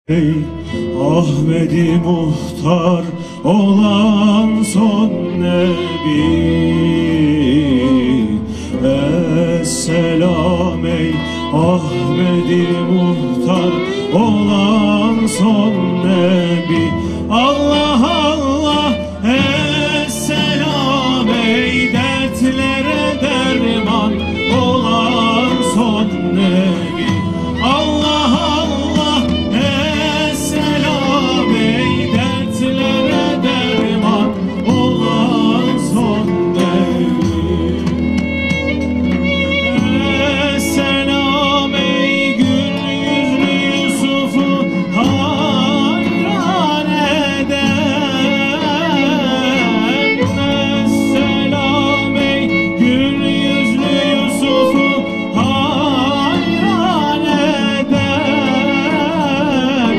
Ey Ahmedi Muhtar olan son nebi, Esselam ey Ahmedi Muhtar olan son nebi. Allah Allah, Esselam ey dertlere derman olan son nebi. Allah Allah, Esselam ey dertlere derman olan son nebi. Esselam ey gül yüzlü Yusuf'u hayran eden. Esselam ey gül yüzlü Yusuf'u hayran eden.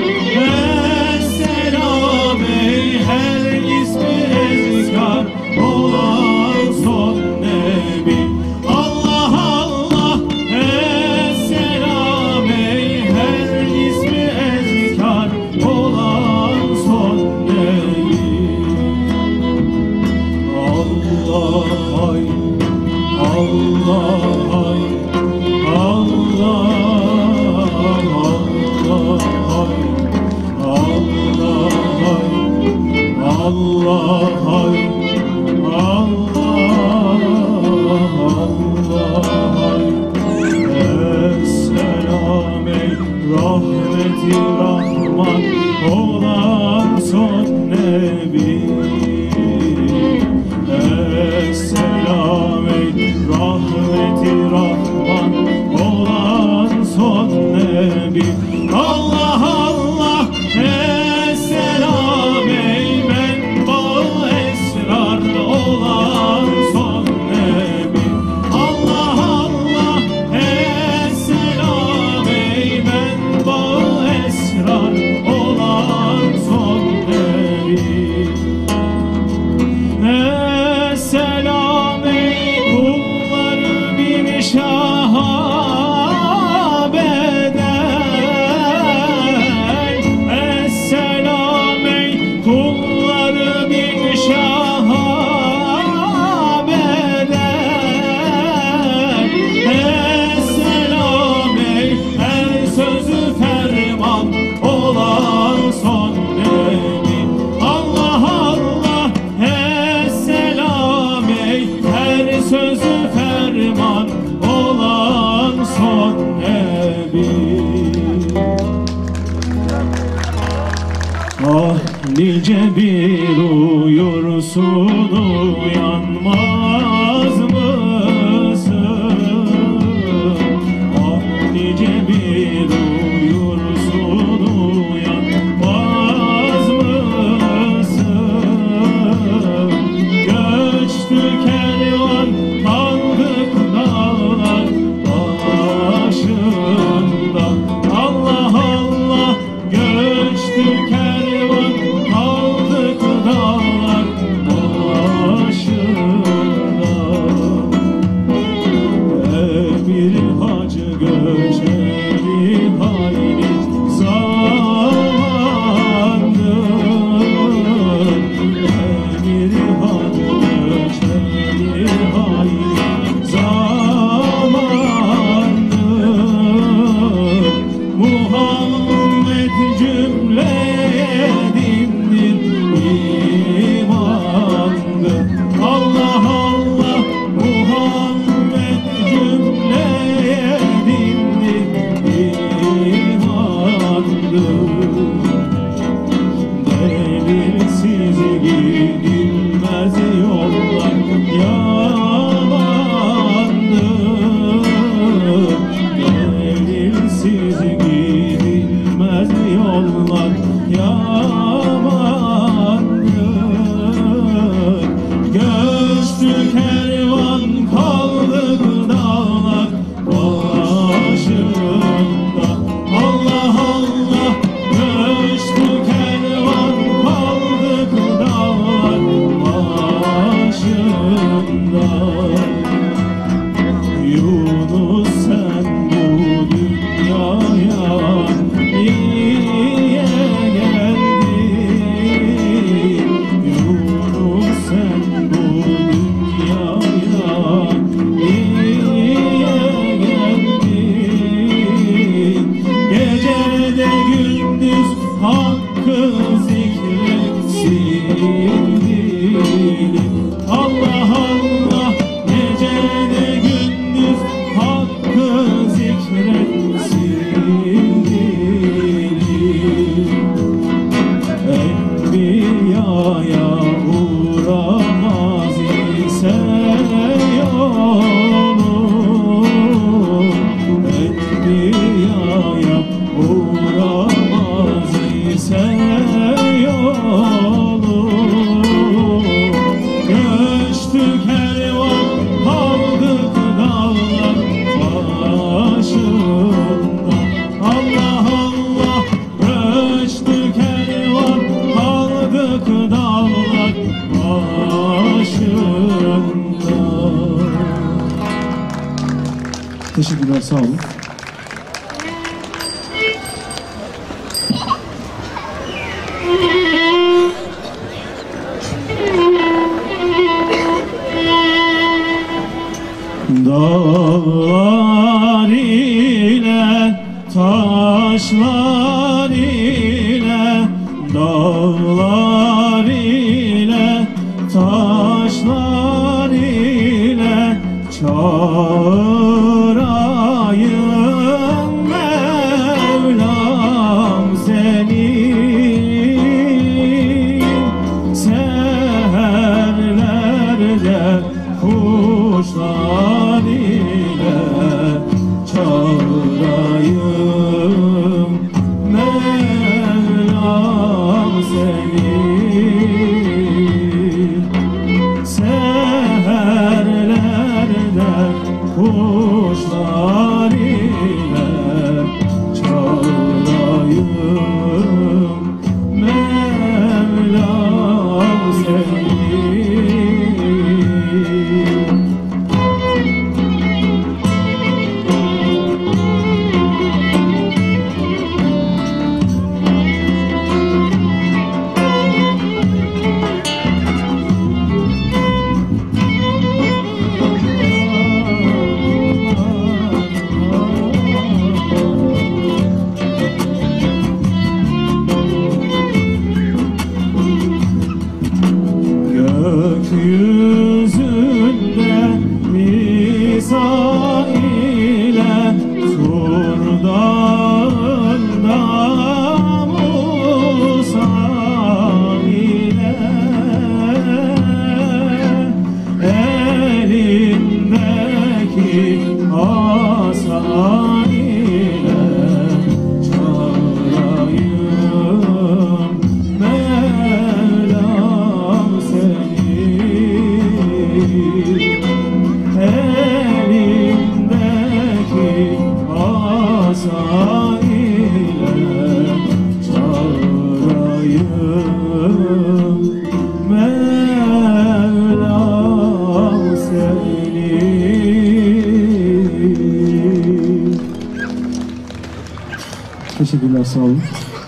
Esselam ey her ismi ezkar olan son nebi. Allah Allah, Esselam ey her ismi ezkar olan son nebi. Allah hay, Allah hay, Allah hay, Allah hay, Allah hay, Allah hay. Esselam ey rahmeti Rahman olan son nebi. Esselam ey rahmeti Rahman olan son nebi. Allah Allah, Esselam ey menba esrar olan son nebi. Allah Allah, Esselam ey menba esrar olan son nebi. Esselam ey kulları bin şaha bedel. Esselam ey kulları bin şaha bedel. Esselam ey her sözü ferman olan son nebi. Allah Allah, Esselam ey her sözü ferman olan son nebi. Ah nice bir uyursun uyanmaz mısın? Ah nice bir uyursun uyanmaz mısın? Göçtü kervan kaldık dağlar başında. Allah Allah, göçtü kervan kaldık dağlar başında. Emir hacı göçeri hayli zamandır. Emir hacı göçeri hayli zamandır. Muhammed cümleye dindir imandır. Allah Allah, Muhammed cümleye dindir imandır. Delilsiz gidilmez yollar yalandır. Delilsiz gidilmez yollar yalandır. Göçtü kervan kaldık dağlar başında. Allah Allah, göçtü kervan kaldık dağlar başında. Yunus sen bu dünyaya niye Teşekkürler, sağ olun. Dağlar ile, taşlar ile, dağlar ile, taşlar ile çağırayım Mevlam seni. Seherlerde kuşlar ile çağırayım Mevlam seni. Seherlerde kuşlar ile çağırayım Mevlam seni. Gökyüzünde Misail'e, Tur Dağı'nda Musa ile, elindeki asa ile çağırayım Mevlam seni. Elindeki asa ile çağırayım Mevlam seni. Teşekkürler, sağ olun.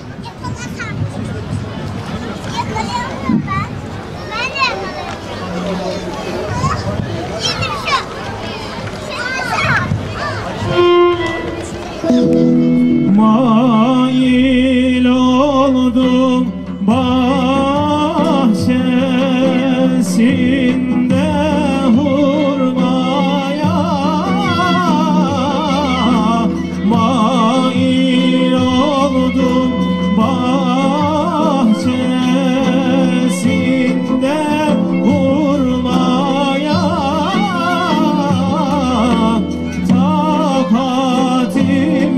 Mail oldum bahçesinde hurmaya, mail oldum bahçesinde hurmaya, takatim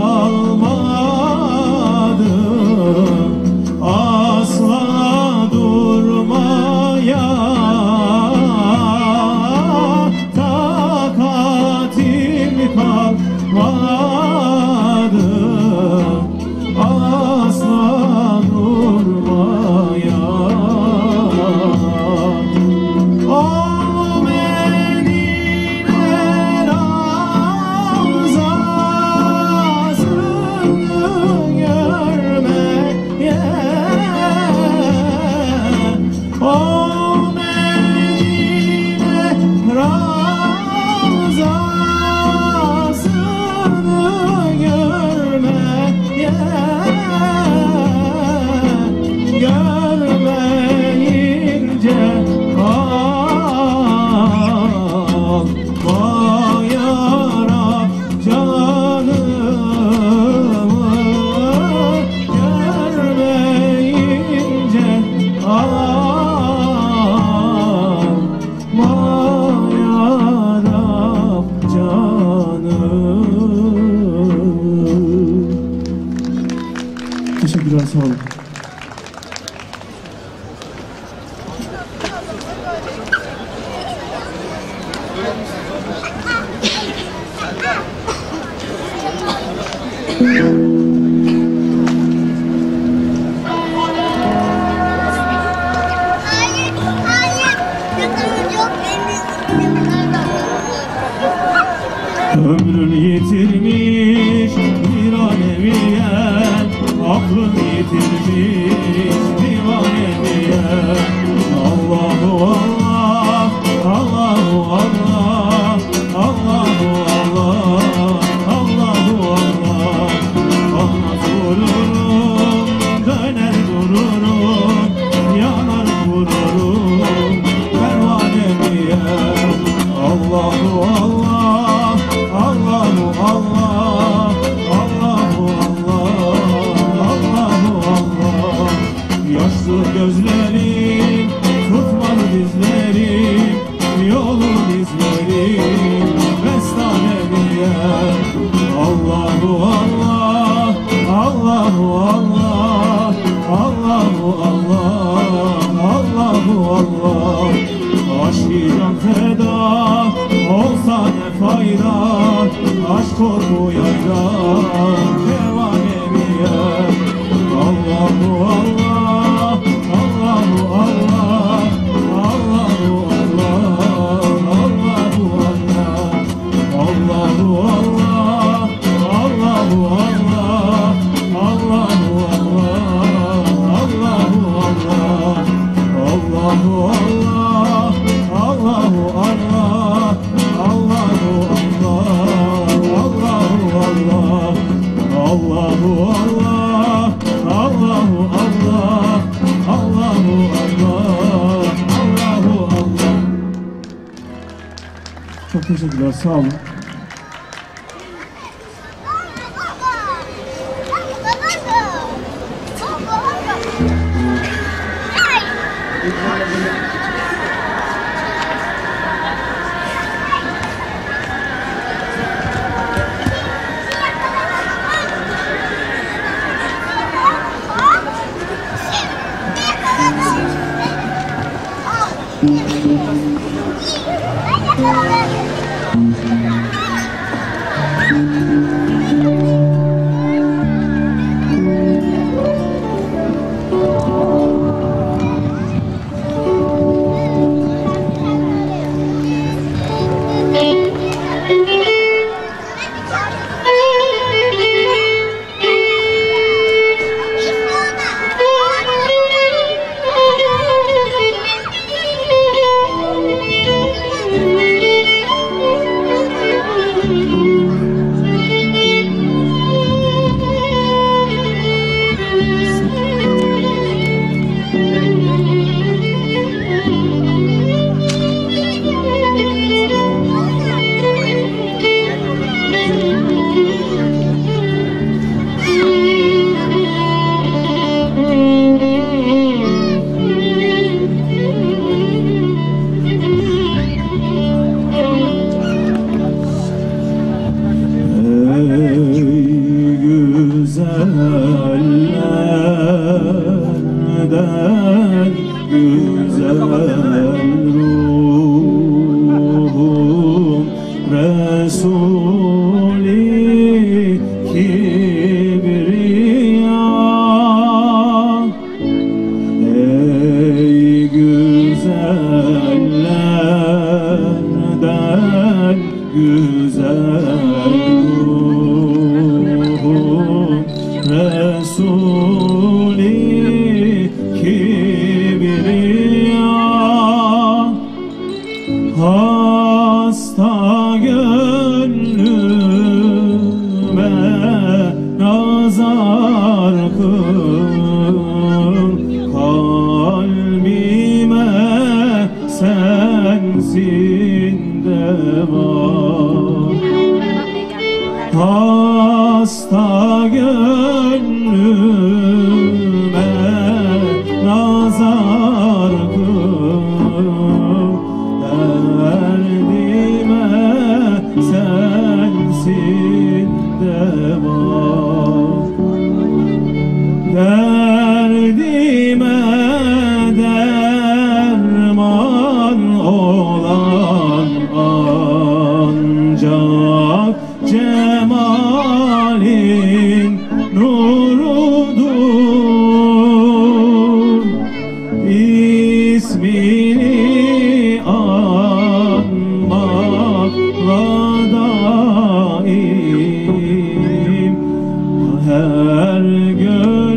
kalmadı asla durmaya, takatim kalmadı asla durmaya. O Medine ravzasını görmeye, o Medine ravzasını görmeye, görmeyince kalma yarab canımı, görmeyince kalma yarab canım. Teşekkürler, sağ olun. Ömrün aklını yitirmiş divane diye. Allahu Allah, Allahu Allah, Allahu Allah, Allahu Allah. Olmaz vururum, döner dururum, yanar vururum pervane diye. Allahu Allah, Allahu Allah, Allahu Allah, Allahu Allah. Yaşlı gözlerim tutmadı dizlerim, yolun izlerim bestane diye. Allahu Allah, Allahu Allah, Allahu Allah, Allahu Allah. Aşk-ı feda olsa ne fayda, aşk korku yayda devane diye. Allahu Allah, Allahu Allah, Allahu Allah, Allahu Allah. Allahu Allah, Allahu Allah, Allahu Allah, Allahu Allah. Allahu Allah, Allahu Allah, Allahu Allah, Allahu Allah, Allahu Allah, Allahu Allah, Allahu Allah. Çok teşekkürler, sağ olun.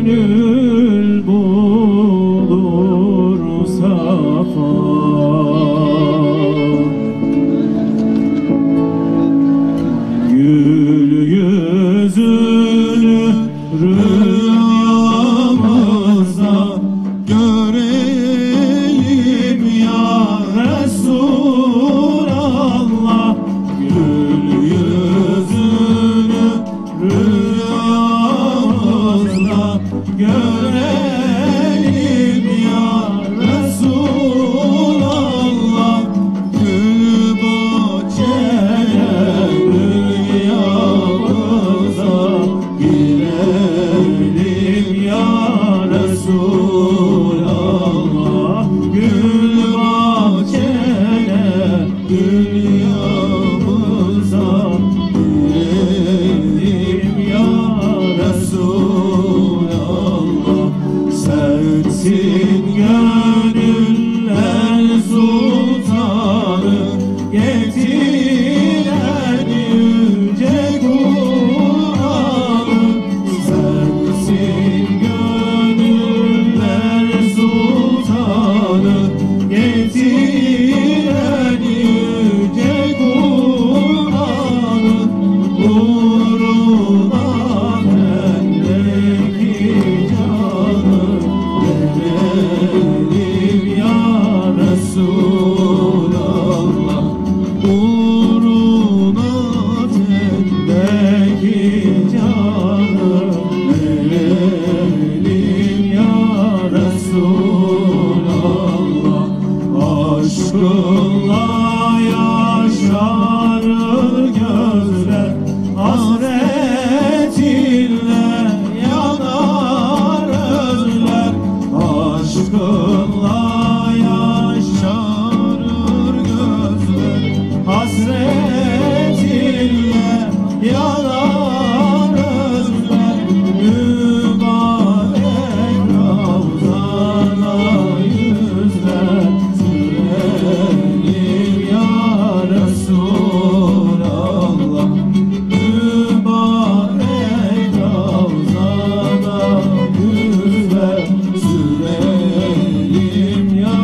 gönül bulur safa. Gül yüzünü rüyamızda görelim ya Resulallah. Gül yüzünü rüyamızda görelim ya Resulallah. Gül bahçeye rüyamıza girelim ya Resulallah. Gül bahçene rüyamıza girelim ya Resulallah. Sensin gönüller sultanı, getiren yüce Kur'an'ı. Sensin gönüller sultanı, getiren yüce Kur'an'ı. Uğruna bendeki canı verelim ya Resulallah. Uğruna bendeki canı verelim ya Resulallah. Aşkınla yaşarır gözler, hasretinle yanar özler. Aşkınla yaşarır gözler, hasretinle yanar özler. Mübarek Ravzana yüzler sürelim ya Resulallah. Mübarek Ravzana yüzler sürelim ya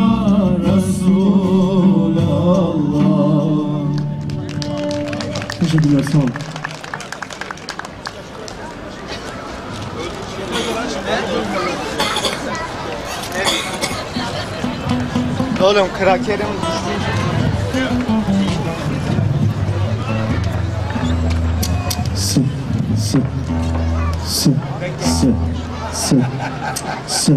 Resulallah. Teşekkürler, sağ olun. Oğlum krakerim S, s, s, s, s, s.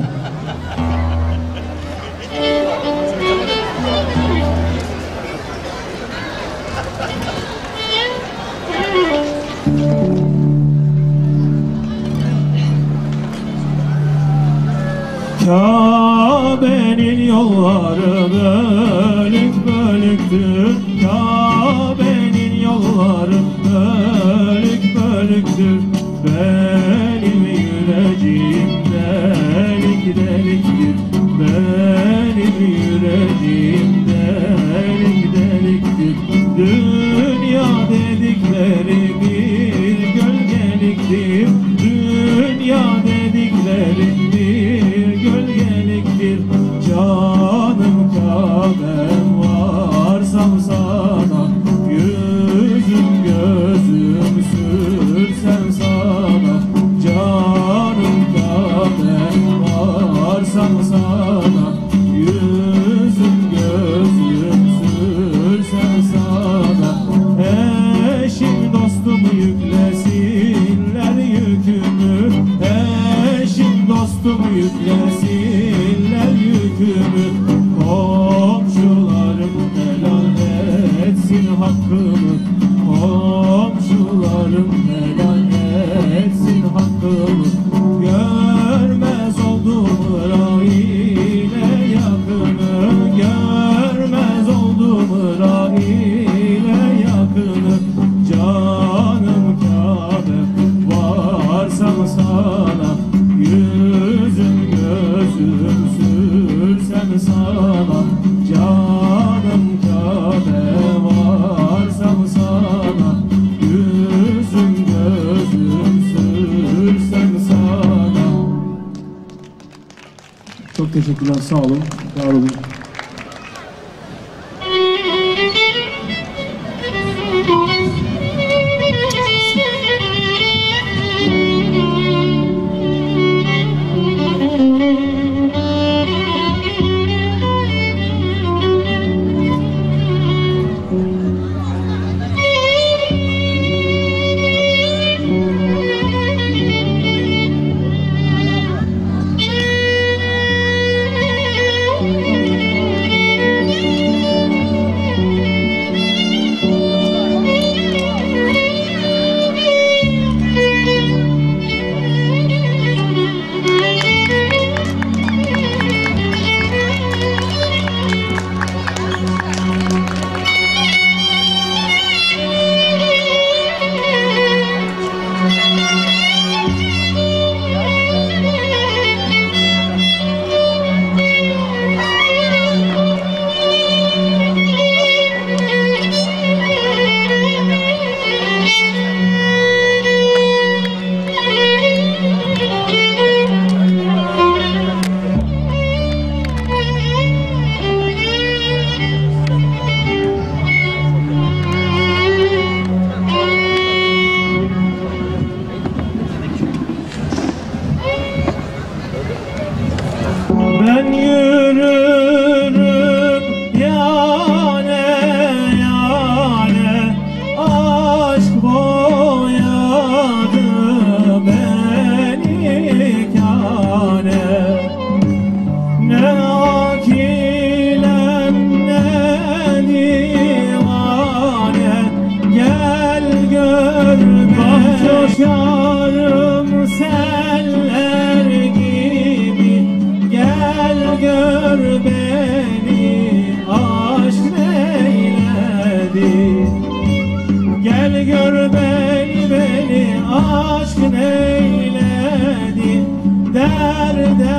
Kabe'nin yolları bölük bölüktür. Kabe'nin yolları bölük bölüktür. Benim yüreğim delik deliktir. Benim yüreğim delik deliktir. Dünya dedikleri bir gölgeliktir. Dünya dedikleri bir gölgeliktir. Canım Kabe'm varsam sana, yüzüm gözüm sürsem sana. Canım Kabe'm varsam sana, yüzüm gözüm sürsem sana. Eşim dostum yüklesinler yükümü, eşim dostum yüklesinler yükümü. Komşularım helal etsin hakkımı, komşularım helal etsin hakkımı. Görmez oldum raile yakını, görmez oldum raile yakını. Canım Kabe varsam sana, yüzüm gözüm sürsem sana. Canım Kabe varsam Çok teşekkürler, sağ olun, var olun. Ben yürürüm yâne yâne, aşk boyadı beni kâne. Ne akilem ne divane, gel gör beni. Coşarım seller gibi, gel gör beni, aşk neyledi. Gel gör beni, aşk neyledi. Derde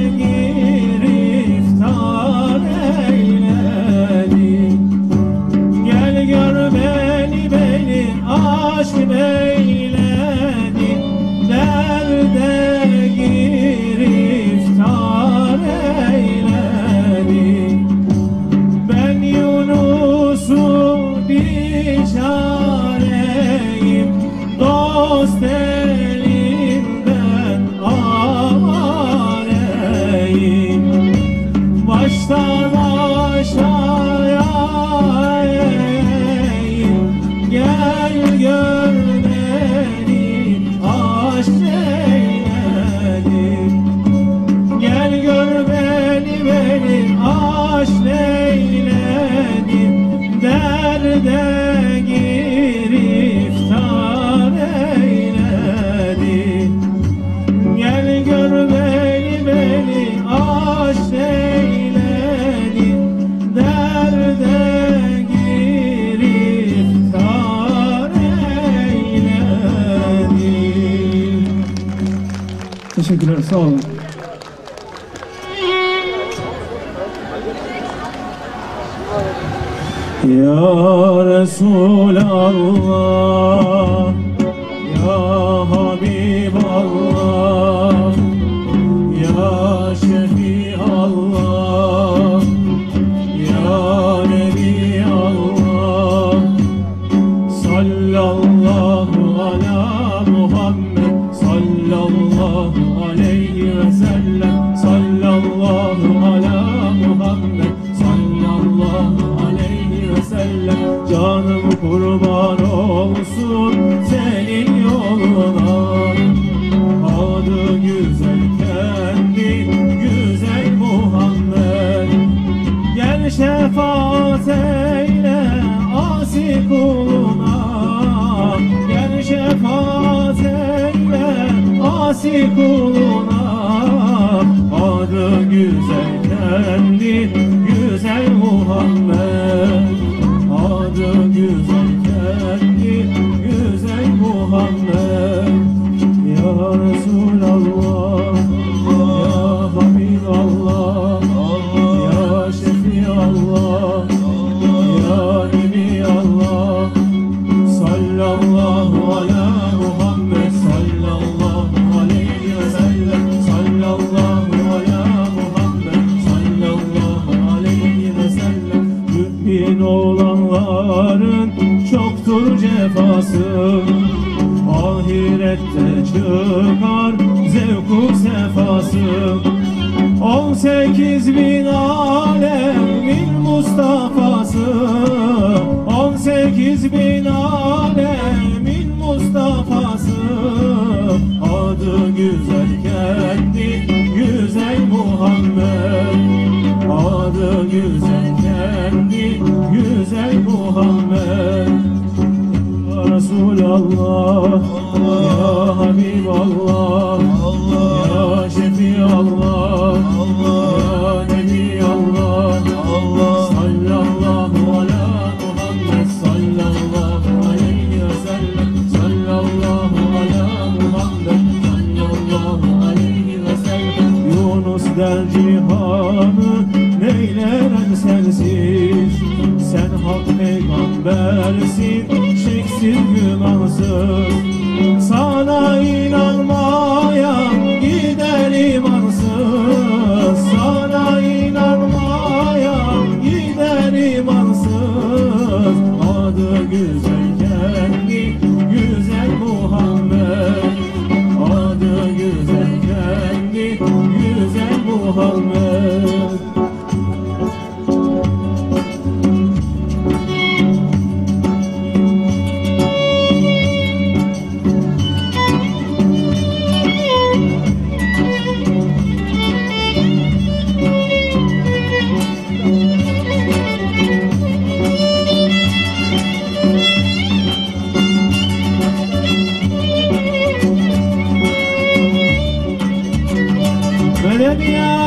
giriftar eyledi. Gel gör beni, aşk neyledi. Derde giriftar eyledi. Ben Yunus'u biçareyim, dost elinden avareyim. Baştan aşağıya eğeyim, gel gör beni, aşk neyledi. Gel gör beni, aşk neyledi. Derde giriftar eyledi. Gel gör beni, aşk neyledi. Derde giriftar eyledi. Teşekkürler, sağ olun. Ya Resulallah, Ya Habiballah, Ya Şefiallah, Ya Nebiallah. Sallallahu ala Muhammed, sallallahu aleyhi ve sellem. Sallallahu ala Muhammed, sallallahu aleyhi ve sellem. Canım kurban olsun senin yoluna. Adı güzel, kendi güzel Muhammed. Gel şefaat eyle asi kuluna. Gel şefaat eyle asi kuluna. Adı güzel, kendi güzel Muhammed. Adı güzel, kendi güzel Muhammed. Ya Resulallah, Ya Habiballah, Ya Şefiallah, Ya Nebiallah. Sallallahu ala Muhammed, sallallahu aleyhi ve sellem. Sallallahu ala Muhammed. ahirette çıkar zevku sefası. 18.000 alemin Mustafa'sı, 18.000 alemin Mustafa'sı. Adı güzel, kendi güzel Muhammed. Adı güzel, kendi güzel Muhammed. Ya Resulallah, ya Habiballah, ya Şefiallah, ya Nebiyallah, sallallahu ala Muhammed, sallallahu aleyhi ve sellem, sallallahu ala Muhammed, sallallahu aleyhi ve sellem. Yunus der cihanı neyleren sensiz, sen hak peygambersin, şeksiz gümansız. Sana inanmayan gider imansız, sana inanmayan gider imansız. Adı güzel, kendi güzel Muhammed. Adı güzel, kendi güzel Muhammed. Ya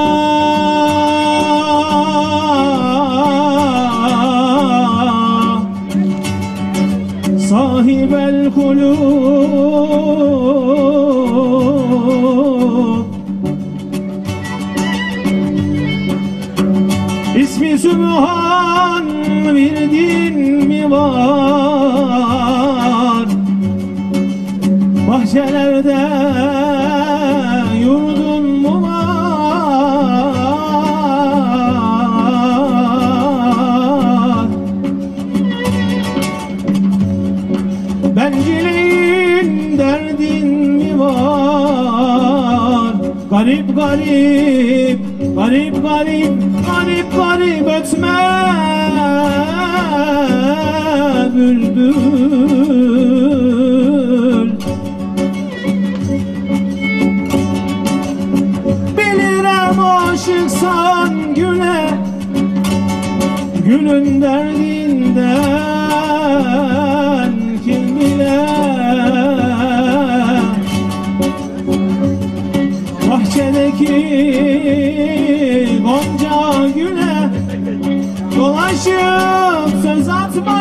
sahibel kulub, İsmi Sübhan bir din mi var? Bahçelerde yurdun mu var? Bencilliğin derdin mi var? Garip garip, garip garip, garip garip ötme bülbül. Bilirim aşıksan güle, gülün derdinden kim bilir? Bahçedeki gonca güle dolaşıp söz atma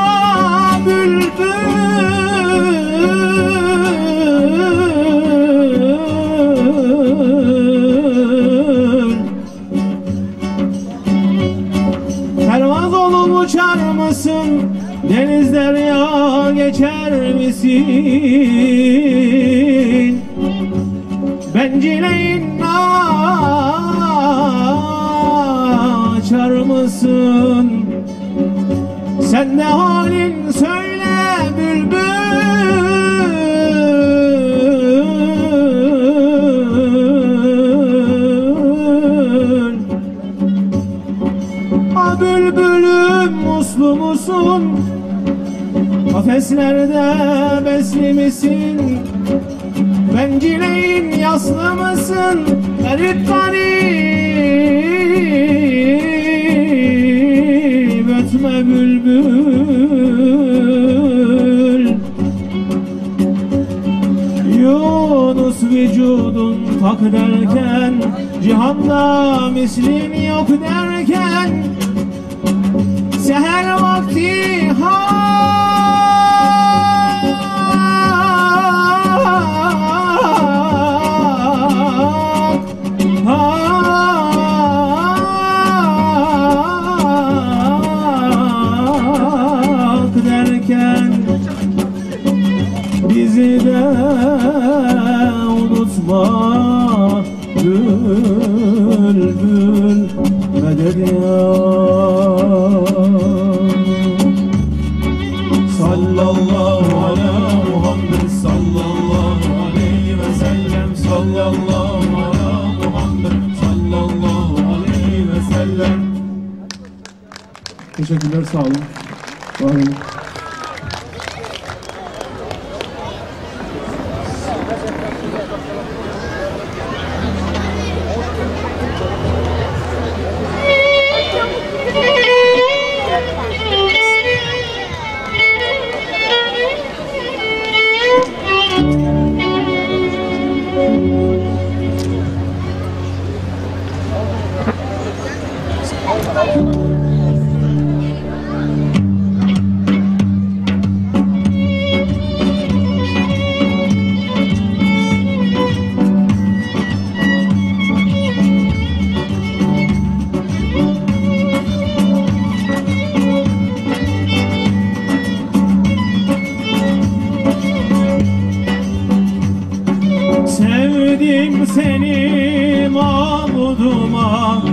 bülbül. Pervaz olup uçar mısın? Deniz derya geçer misin? Bencilleğin açar mısın? Sen de halin söyle bülbül. A bülbülüm muslu musun? Kafeslerde besli misin? Bencilleğin yaslı mısın? Garip garip ötme bülbül. Yunus vücudun tak derken, cihanda mislin yok derken, seher vakti bizi de unutma bülbül medet ya. Sallallahu ala Muhammed, sallallahu Teşekkürler, sağ olun. Var olun. Sevdim seni Mahmuduma,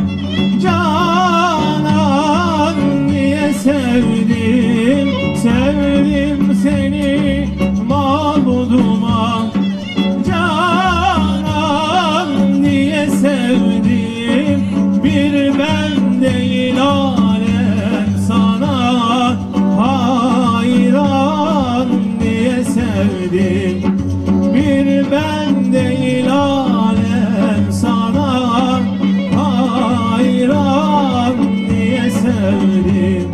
Canan diye sevdim. Sevdim seni Mahmuduma, Canan diye sevdim. Bir ben değil alem sana hayran diye sevdim. Bir ben değil alem sana hayran diye sevdim.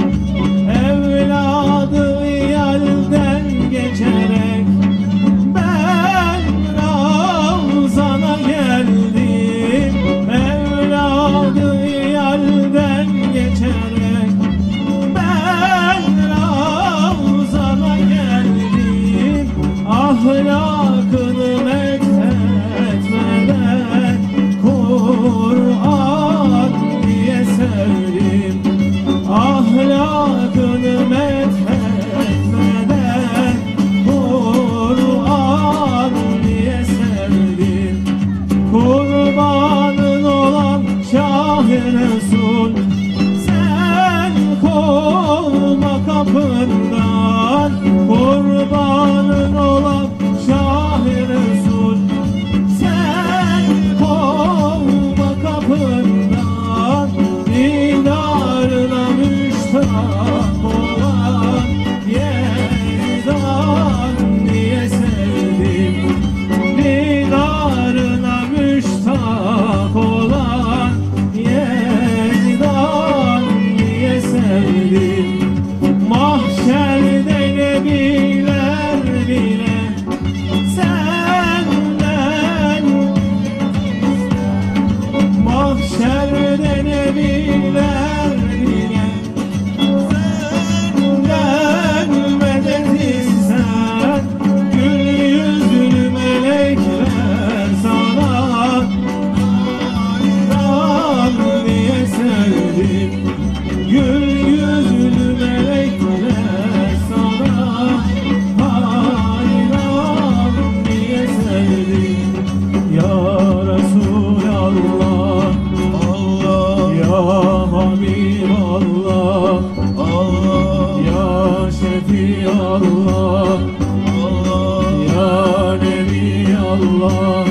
Evladı yelden geçerek ben Ravzan'a geldim. Evladı yelden geçerek ben Ravzan'a geldim. Ahlakını methetmeden Kur'an diye sevdim. Ahlakını methetmeden Kur'an diye sevdim. Kurbanın olan Şah-ı Resul, sen kovma kapından. Kurbanın olan Şah-ı Resul, sen kovma kapından. Didarına müştak olan Yezdan diye sevdim. Didarına müştak olan Yezdan diye sevdim. Mahşerde nebiler bile senden, mahşerde nebiler bile senden medet ister. Gül yüzlü melekler sana hayran diye sevdim. Gül yüzlü melekler sana hayran diye sevdim. Ya Resulallah, Allah, ya Habiballah, Allah, ya Şefiallah, Allah, ya Nebiyallah.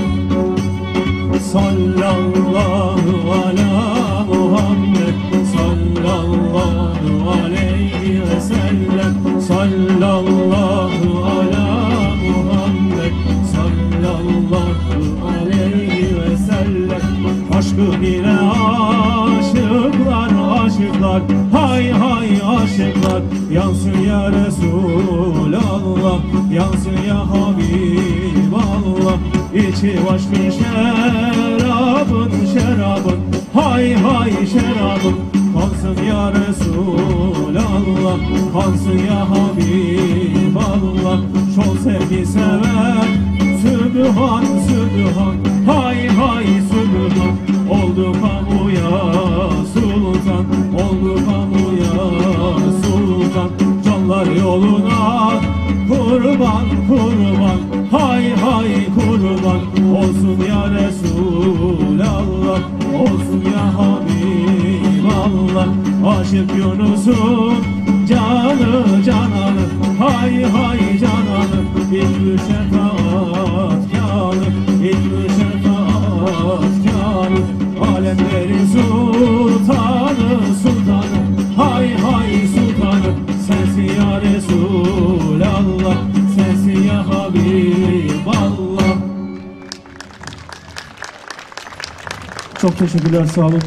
Sallallahu ala Muhammed, sallallahu aleyhi ve sellem. Sallallahu ala Muhammed, sallallahu aleyhi ve sellem. Aşkı bile aşıklar, aşıklar, hay hay aşıklar. Yansın ya Resulallah, yansın ya Habiballah. İçi aşkın şerabın, şerabın, hay hay şerabın. Kansın ya Resulallah, kansın ya Habiballah. Çok sevgi sever, Sübhan, Sübhan, hay hay Sübhan. Oldu kamuya sultan, oldu kamuya sultan. Canlar yoluna kurban, kurban, hay hay kurban. Olsun ya Resulallah, olsun ya Habiballah. Aşık Yunus'un canı cananı, hay hay cananı. İlmü şefaat kânı, ilmü şefaat kânı. Alemlerin sultanı, sultanı, hay hay Çok teşekkürler, sağ olun.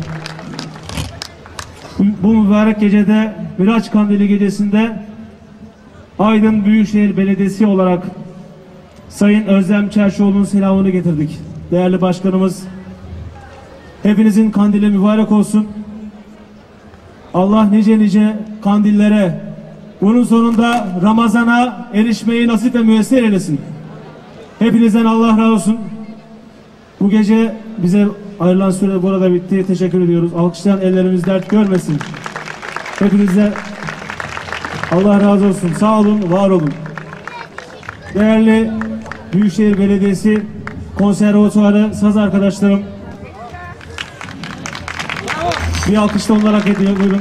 Bu mübarek gecede, Miraç Kandili gecesinde Aydın Büyükşehir Belediyesi olarak Sayın Özlem Çerşioğlu'nun selamını getirdik. Değerli başkanımız, hepinizin kandili mübarek olsun. Allah nice nice kandillere, bunun sonunda Ramazan'a erişmeyi nasip ve müyesser eylesin. Hepinizden Allah razı olsun. Bu gece bize ayrılan süre burada bitti. Teşekkür ediyoruz. Alkışlayan ellerimiz dert görmesin. Hepinize Allah razı olsun. Sağ olun, var olun. Değerli Büyükşehir Belediyesi Konservatuarı saz arkadaşlarım, bir alkışla onlara hak ediyor. Buyurun.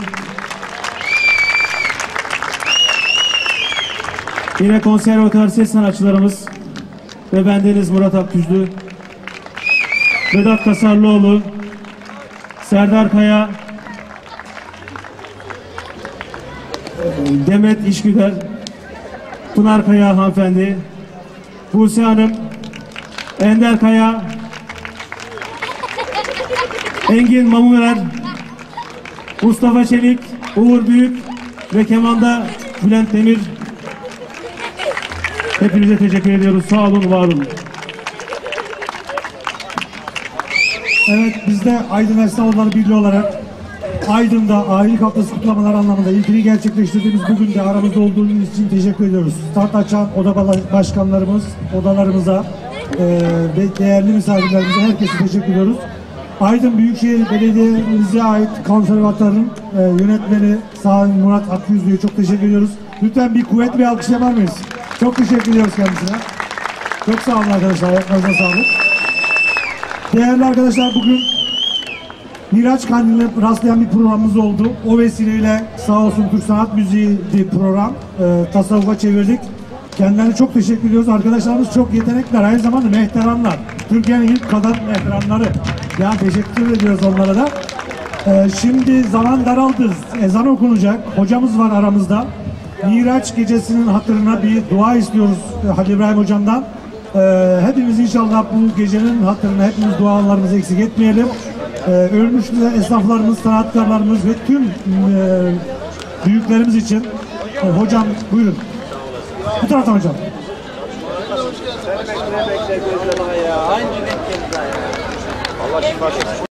Yine konservatuar ses sanatçılarımız ve bendeniz Murat Akgüzlü, Vedat Kasarlıoğlu, Serdar Kaya, Demet İşgüder, Pınar Kaya hanımefendi, Buse Hanım, Ender Kaya, Engin Mamuner, Mustafa Çelik, Uğur Büyük ve kemanda Bülent Demir. Hepinize teşekkür ediyoruz. Sağ olun, var olun. Evet, biz de Aydın Esnafları Birliği olarak Aydın'da ailelik haftası kutlamaları anlamında ilgili gerçekleştirdiğimiz bugün de aramızda olduğunuz için teşekkür ediyoruz. Start açan oda başkanlarımız, odalarımıza ve değerli misafirlerimize herkese teşekkür ediyoruz. Aydın Büyükşehir Belediye'mize ait konservatuarın yönetmeni Sayın Murat Akgüzlü'ye çok teşekkür ediyoruz. Lütfen bir kuvvetli bir alkış yapar mıyız? Çok teşekkür ediyoruz kendisine. Çok sağ olun arkadaşlar, ayaklarınıza sağlık. Değerli arkadaşlar, bugün Miraç Kandili'ne rastlayan bir programımız oldu. O vesileyle sağ olsun Türk Sanat Müziği bir program tasavvufa çevirdik. Kendilerine çok teşekkür ediyoruz. Arkadaşlarımız çok yetenekler, aynı zamanda mehteranlar. Türkiye'nin ilk kadın mehteranları. Yani teşekkür ediyoruz onlara da. Şimdi zaman daraldı. Ezan okunacak. Hocamız var aramızda. Miraç gecesinin hatırına bir dua istiyoruz Halil İbrahim hocamdan. Hepimiz inşallah bu gecenin hatırına hepimiz dualarımızı eksik etmeyelim. Ölmüş esnaflarımız, sanatkarlarımız ve tüm büyüklerimiz için. Hocam buyurun. Bu taraftan hocam. Allah